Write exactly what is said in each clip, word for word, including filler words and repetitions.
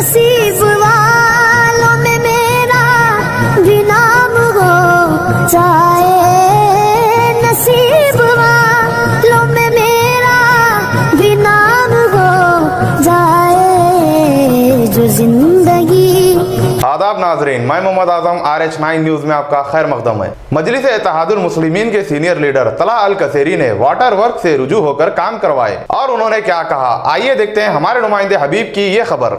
नसीब वालों में मेरा भी नाम हो जाए, नसीब वालों में मेरा भी नाम हो जाए, जो जिंदगी। आदाब नाजरीन, मैं Mohammad Azam R H nine news में आपका खैर मकदम है। मजलिस इत्तेहादुल मुस्लिमीन के सीनियर लीडर तला अल कसेरी ने वाटर वर्क से रुजू होकर काम करवाए और उन्होंने क्या कहा, आइए देखते हैं हमारे नुमाइंदे हबीब की ये खबर।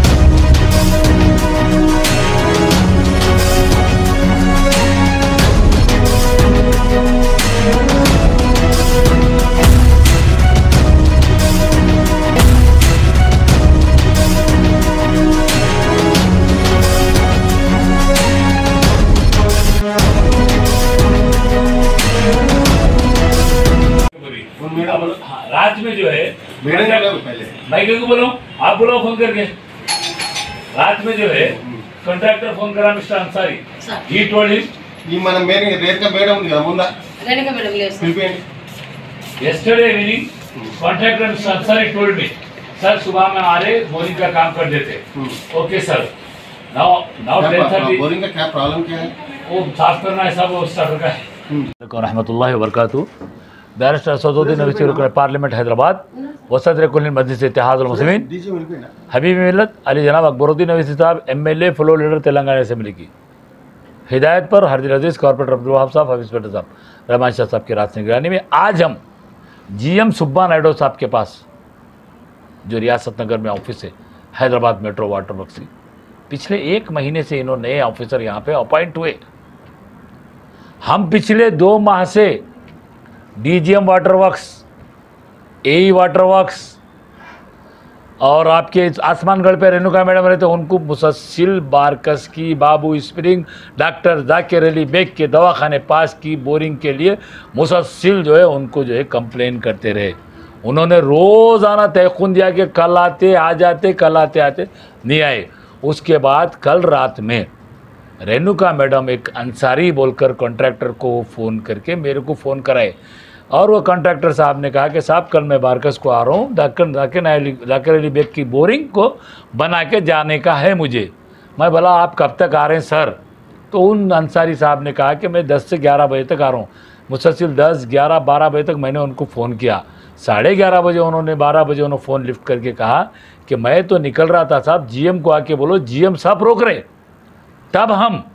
रात में जो है भाई को बोलो, आप बोलो फोन करके। रात में जो है कॉन्ट्रैक्टर फोन करा mister Ansari, he told him మన మేనేజర్ రేఖ మేడం ఉంది కదా ముందా రేఖ మేడం లేదు పిలిపేయండి। yesterday evening contractor mister Ansari told me, sir सुबह में आ रहे बोरिंग का काम कर देते। Okay sir, now now ten thirty boring का क्या प्रॉब्लम क्या है? वो साफ करना है, सब वो स्टार्टर का है। रहमतुल्लाहि व बरकातहू। बैरिस्टर असदुद्दीन अवीसी, पार्लियामेंट हैदराबाद, वसत कुल मजलिस इत्तेहादुल मुस्लिमीन, हबीब मिल्लत अली जनाब अकबरुद्दीन अवीसी साहब, M L A floor leader Telangana assembly की हिदायत पर हरदिल अजीज़ कॉर्पोरेटर अब्दुल वहाब साहब, हफीज़ पटेल साहब, रहमान शाह साहब की रात निगरानी में आज हम जी एम सुब्बा नायडू साहब के पास, जो रियासत नगर में ऑफिस है हैदराबाद मेट्रो वाटर वर्क्स की, पिछले एक महीने से इन्होंने नए ऑफिसर यहाँ पे अपॉइंट हुए। हम पिछले दो माह से DGM water works, AE water works और आपके आसमानगढ़ पे रेणुका मैडम रहते, उनको मुसलसिल बारकस की, बाबू स्प्रिंग, डॉक्टर जाकिर अली बेग के दवाखाने पास की बोरिंग के लिए मुसलसिल जो है उनको जो है कंप्लेन करते रहे। उन्होंने रोज़ाना तयखुन दिया कि कल आते आ जाते, कल आते आते नहीं आए। उसके बाद कल रात में रेणुका मैडम एक अंसारी बोलकर कॉन्ट्रैक्टर को फ़ोन करके मेरे को फ़ोन कराए और वो कॉन्ट्रैक्टर साहब ने कहा कि साहब कल मैं बारकस को आ रहा हूँ, जाकिर जाकिर अली बेग की बोरिंग को बना के जाने का है मुझे। मैं बोला आप कब तक आ रहे हैं सर? तो उन अंसारी साहब ने कहा कि मैं दस से ग्यारह बजे तक आ रहा हूँ। मुसलसिल दस ग्यारह बारह बजे तक मैंने उनको फ़ोन किया। साढ़े ग्यारह बजे उन्होंने बारह बजे उन्होंने फ़ोन लिफ्ट करके कहा कि मैं तो निकल रहा था साहब, जीएम को आके बोलो, जीएम साहब रोक रहे। तब हम,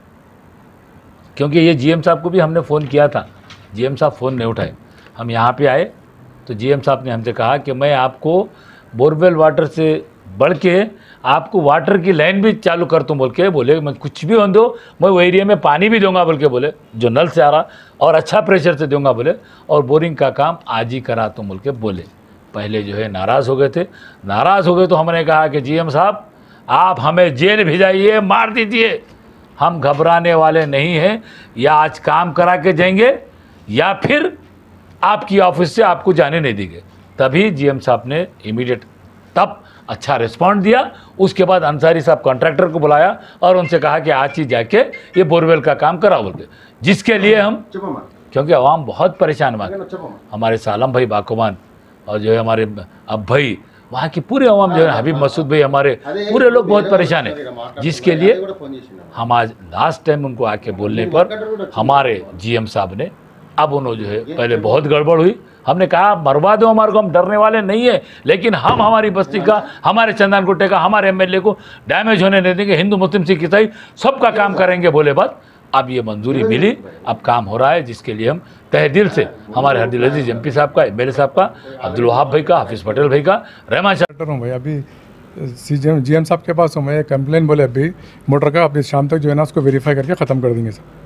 क्योंकि ये जीएम साहब को भी हमने फ़ोन किया था, जीएम साहब फ़ोन नहीं उठाए। हम यहाँ पे आए तो जीएम साहब ने हमसे कहा कि मैं आपको बोरवेल वाटर से बढ़ के आपको वाटर की लाइन भी चालू कर दूँ बोल के बोले। मैं कुछ भी हो दो, मैं वो एरिया में पानी भी दूंगा बोल के बोले, जो नल से आ रहा, और अच्छा प्रेशर से दूंगा बोले, और बोरिंग का काम आज ही करा तुम बोल के बोले। पहले जो है नाराज़ हो गए थे। नाराज़ हो गए तो हमने कहा कि जीएम साहब आप हमें जेल भेजाइए, मार दीजिए, हम घबराने वाले नहीं हैं। या आज काम करा के जाएंगे या फिर आपकी ऑफिस से आपको जाने नहीं देंगे। तभी जीएम साहब ने इमीडिएट तब अच्छा रिस्पॉन्ड दिया। उसके बाद अंसारी साहब कॉन्ट्रैक्टर को बुलाया और उनसे कहा कि आज ही जाके ये बोरवेल का काम कराओ बोल के, जिसके लिए हम, क्योंकि आवाम बहुत परेशान हुआ, हमारे सालम भाई बाकुमान और जो है हमारे अब भाई, वहाँ की पूरे अवाम जो है, हबीब मसूद भाई, हमारे पूरे लोग बहुत परेशान हैं, जिसके लिए हम आज लास्ट टाइम उनको आके बोलने पर हमारे जीएम साहब ने, अब उन्होंने जो है पहले बहुत गड़बड़ हुई, हमने कहा मरवा दो हमारे को, हम डरने वाले नहीं है, लेकिन हम हमारी बस्ती का, हमारे चंदन गुट्टे का, हमारे एमएलए को डैमेज होने नहीं देंगे, हिंदू मुस्लिम सिख ईसाई सबका काम करेंगे बोले बात। अब ये मंजूरी मिली, अब काम हो रहा है, जिसके लिए हम तहे दिल से हमारे हरदिल अजीज एमपी साहब का, एमएलए साहब का, अब्दुल वहाब भाई का, हफीज़ पटेल भाई का, रहमान शाह हूँ भाई। अभी सीएम जीएम साहब के पास हूँ मैं, कंप्लेन बोले अभी मोटर का, अभी शाम तक जो है ना उसको वेरीफाई करके ख़त्म कर देंगे सर,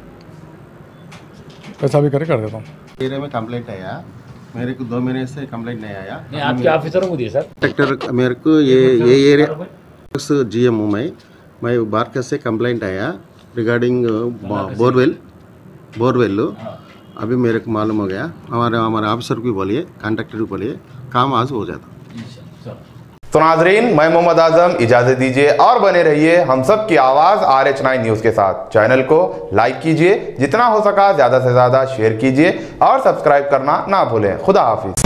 पैसा भी करके कर देता हूँ। एरिया में कंप्लेंट आया, मेरे को दो महीने से कंप्लेंट नहीं आया। नहीं, आपके ऑफिसरों को दिए सर सेक्टर मेरे को ये ये एरिया जीएम हूँ मैं मैं बारकस से कंप्लेंट आया रिगार्डिंग बोरवेल बोरवेल अभी मेरे को मालूम हो गया। हमारे हमारे ऑफिसर को बोलिए, कॉन्ट्रैक्टर को बोलिए, काम आज हो जाता। तो नाजरीन, मैं मोहम्मद आजम, इजाजत दीजिए और बने रहिए हम सब की आवाज़ आर एच नाइन न्यूज़ के साथ। चैनल को लाइक कीजिए, जितना हो सका ज़्यादा से ज़्यादा शेयर कीजिए और सब्सक्राइब करना ना भूलें। खुदा हाफिज।